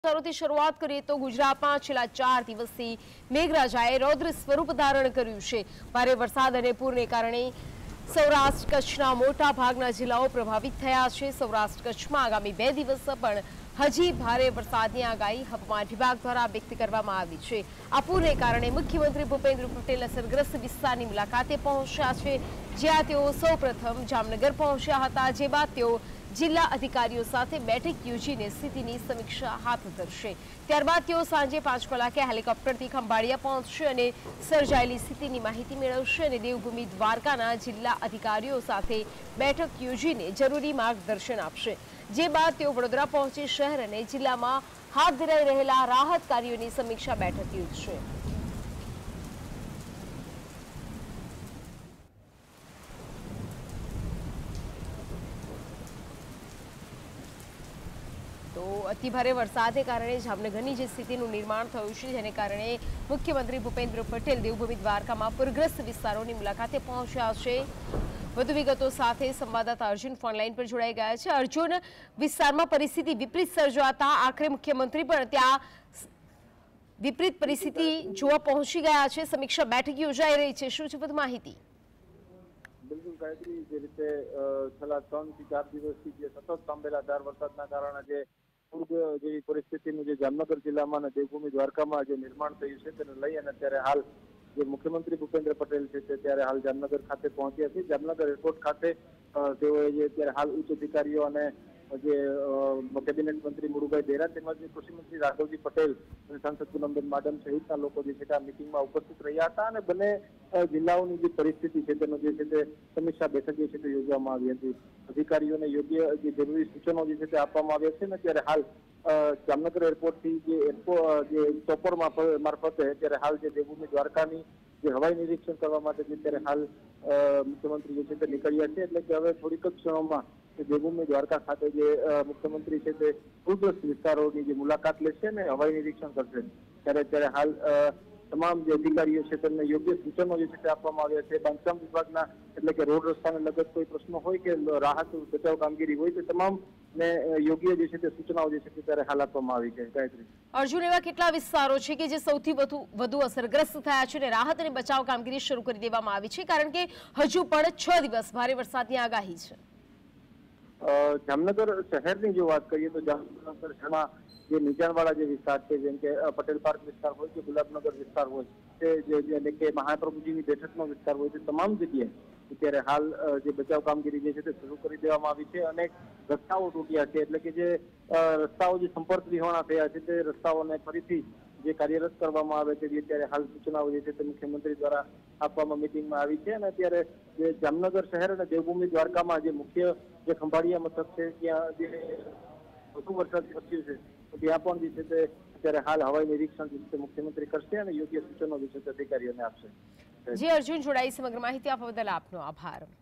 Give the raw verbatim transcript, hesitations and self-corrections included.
થી શરૂઆત કરીએ તો ગુજરાતમાં છેલ્લા ચાર દિવસથી મેઘરાજાએ રૌદ્ર સ્વરૂપ ધારણ કર્યું છે। ભારે વરસાદ અને પૂરને કારણે સૌરાષ્ટ્ર કચ્છના મોટા ભાગના જિલ્લાઓ પ્રભાવિત થયા છે। સૌરાષ્ટ્ર કચ્છમાં આગામી બે દિવસ પણ હજી ભારે વરસાદની આગાહી હવામાન વિભાગ દ્વારા વ્યક્ત કરવામાં આવી છે। આ પૂરને કારણે મુખ્યમંત્રી ભૂપેન્દ્ર પટેલ અસરગ્રસ્ત વિસ્તારની મુલાકાતે પહોંચ્યા છે, જ્યાં તેઓ સૌપ્રથમ જામનગર પહોંચ્યા હતા, જે બાદ તેઓ જિલ્લા અધિકારીઓ સાથે બેઠક યોજીને સ્થિતિની સમીક્ષા હાથ ધરશે। ત્યારબાદ તેઓ સાંજે પાંચ કલાકે હેલિકોપ્ટરથી ખંભાળિયા પહોંચશે અને સર્જાયેલી સ્થિતિની માહિતી મેળવશે અને દેવભૂમિ દ્વારકાના જિલ્લા અધિકારીઓ સાથે બેઠક યોજીને જરૂરી માર્ગદર્શન આપશે, જે બાદ તેઓ વડોદરા પહોંચી શહેર અને જિલ્લામાં હાથ ધરાઈ રહેલા રાહત કાર્યોની સમીક્ષા બેઠક યોજશે। તો અતિભારે વરસાદને કારણે જામનગરની જે સ્થિતિનું નિર્માણ થયું છે, જેને કારણે મુખ્યમંત્રી ભૂપેન્દ્ર પટેલ દેવભૂમિ દ્વારકામાં પૂરગ્રસ્ત વિસ્તારોની મુલાકાતે પહોંચ્યા છે। વધુ વિગતો સાથે સંવાદદાતા અર્જુન ફોનલાઈન પર જોડાઈ ગયા છે। અર્જુન, વિસ્તારમાં પરિસ્થિતિ વિપરીત સર્જાતા આખરે મુખ્યમંત્રી પણ ત્યાં વિપરીત પરિસ્થિતિ જોવા પહોંચી ગયા છે, સમીક્ષા બેઠક યોજાઈ રહી છે, શું છે વધુ માહિતી? બિલકુલ ગાયત્રી, જે રીતે છેલ્લા ત્રણ થી ચાર દિવસથી જે સતત સાંભળેલા વરસાદના કારણે જે પૂર જેવી પરિસ્થિતિનું જે જામનગર જિલ્લામાં અને દેવભૂમિ દ્વારકામાં જે નિર્માણ થયું છે, તેને લઈ અને અત્યારે હાલ જે મુખ્યમંત્રી ભૂપેન્દ્ર પટેલ છે તે ત્યારે હાલ જામનગર ખાતે પહોંચ્યા છે। જામનગર એરપોર્ટ ખાતે તેઓએ જે અત્યારે હાલ ઉચ્ચ અધિકારીઓ અને જે કેબિનેટ મંત્રી મુળુભાઈ દેરા તેમજ કૃષિ મંત્રી રાઘવજી પટેલ અને સાંસદ પૂનમબેન માડમ સહિતના લોકો જે છે આ મિટિંગમાં ઉપસ્થિત રહ્યા હતા અને બંને જિલ્લાઓની જે પરિસ્થિતિ છે તેનો જે છે તે સમીક્ષા બેઠક જે છે તે યોજવામાં આવી હતી। અધિકારીઓને યોગ્ય જે જરૂરી સૂચનો જે છે તે આપવામાં આવ્યા છે અને ત્યારે હાલ જામનગર એરપોર્ટથી જે એરપોર્ટ જે ચોપર મારફતે અત્યારે હાલ જે દેવભૂમિ દ્વારકાની જે હવાઈ નિરીક્ષણ કરવા માટે જે અત્યારે હાલ મુખ્યમંત્રી જે છે તે નીકળ્યા છે, એટલે કે હવે થોડીક જ ક્ષણોમાં દેવભૂમિ દ્વારકા ખાતે જે મુખ્યમંત્રી છે તે પૂરગ્રસ્ત વિસ્તારોની જે મુલાકાત લેશે અને હવાઈ નિરીક્ષણ કરશે। ત્યારે અત્યારે હાલ તમામ જે અધિકારીઓ છે તેમને યોગ્ય સૂચનો જે છે તે આપવામાં આવ્યા છે। બાંધકામ વિભાગના એટલે કે રોડ રસ્તાને લગત કોઈ પ્રશ્નો હોય કે રાહત બચાવ કામગીરી હોય તો તમામ ને યોગ્ય જે છે તે સૂચનાઓ જે છે તે ત્યારે હાલ આપવામાં આવી છે। ગાયત્રી, અર્જુન, એવા કેટલા વિસ્તારો છે કે જે સૌથી વધુ વધુ અસરગ્રસ્ત થયા છે અને રાહત અને બચાવ કામગીરી શરૂ કરી દેવામાં આવી છે, કારણ કે હજુ પણ છ દિવસ ભારે વરસાદની આગાહી છે? જામનગર શહેરની જો વાત કરીએ તો જામનગર શહેરમાં જે નીચાણવાળા જે વિસ્તાર છે, જેમ કે પટેલ પાર્ક વિસ્તાર હોય કે ગુલાબનગર વિસ્તાર હોય તે જે કે મહાપ્રભુજીની બેઠકનો વિસ્તાર હોય, તે તમામ જગ્યાએ અત્યારે હાલ જે બચાવ કામગીરી જે છે તે શરૂ કરી દેવામાં આવી છે। અનેક રસ્તાઓ તૂટ્યા છે, એટલે કે જે રસ્તાઓ જે સંપર્ક વિહોણા થયા છે તે રસ્તાઓને ફરીથી જે કાર્યરત કરવામાં આવે તે અત્યારે હાલ સૂચનાઓ જે છે તે મુખ્યમંત્રી દ્વારા આપવામાં મિટિંગમાં આવી છે। અને અત્યારે જે જામનગર શહેર અને દેવભૂમિ દ્વારકામાં જે મુખ્ય જે ખંભાળિયા મથક છે ત્યાં જે વધુ વરસાદ થયો છે ત્યાં પણ જે છે તે અત્યારે હાલ હવાઈ નિરીક્ષણ જે છે મુખ્યમંત્રી કરશે અને યોગ્ય સૂચનો જે છે તે અધિકારીઓને આપશે। જી અર્જુન, જોડાઈ સમગ્ર માહિતી આપવા બદલ આપનો આભાર।